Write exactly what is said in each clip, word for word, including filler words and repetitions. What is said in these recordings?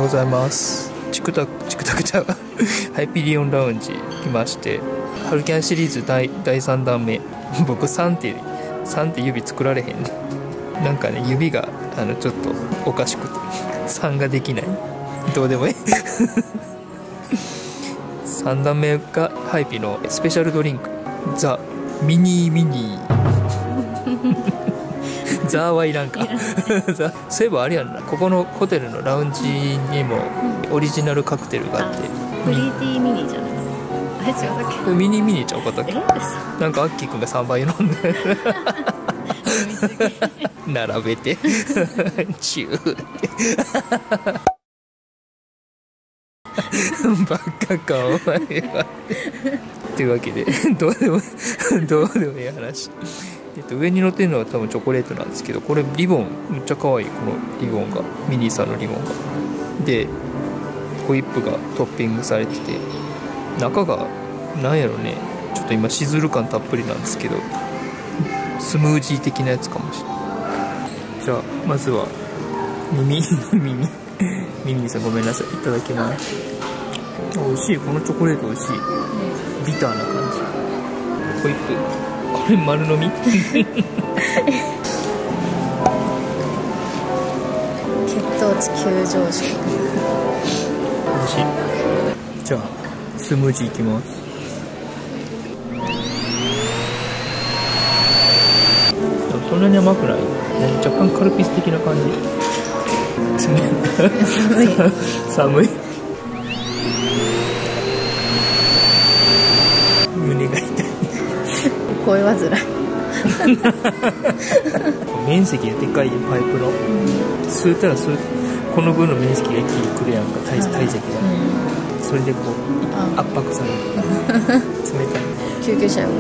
ございます。チクタクチクタクちゃうハイピリオンラウンジ来まして、ハルキャンシリーズ 第, 第さん弾目。僕さんってさんって指作られへんね。なんかね、指があのちょっとおかしくてさんができない。どうでもいいさん弾目がハイピのスペシャルドリンクザ・ミニーミニーザーはいらんかそういえばあれやんな、ここのホテルのラウンジにもオリジナルカクテルがあって、 フリーティーミニじゃない、あれ違うだっけ、 ミニミニちゃうかったっけ。なんかアッキーくんがさんばい飲んで並べてチューバカかお前はというわけで、どうでもどうでもいい話。えっと、上に乗ってるのは多分チョコレートなんですけど、これリボンめっちゃ可愛い。このリボンがミニーさんのリボンがで、ホイップがトッピングされてて、中がなんやろね、ちょっと今シズル感たっぷりなんですけど、スムージー的なやつかもしれない。じゃあまずは耳耳ミニーさんごめんなさい、いただきます。美味しい、このチョコレート美味しい。ビターな感じ。ホイップ、これ丸飲み血糖値急上昇。美味しい。 じゃあスムージーいきます。そんなに甘くない。若干カルピス的な感じ。寒い寒い胸が痛い声煩い面積がでかいパイプの、うん、吸ったら吸うこの分の面積が一気にくるやんか、体積が、うん、それでこう圧迫される冷たい救急車よ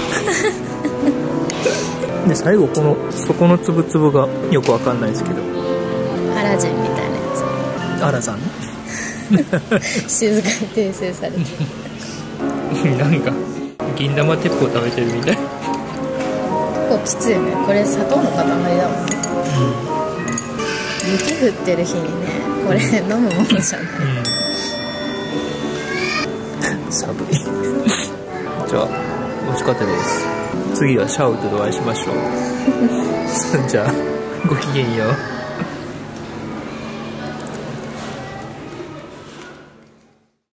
で最後この底のつぶつぶがよくわかんないですけど、 アラジンみたいなやつ。アラさん静かに訂正されてなんか銀玉鉄砲食べてるみたい。 結構きついよね、これ砂糖の塊だもんね、うん、雪降ってる日にねこれ、うん、飲むものじゃない、 うん、寒いじゃあ美味しかったです。次はシャウトでお会いしましょうじゃあごきげんよう。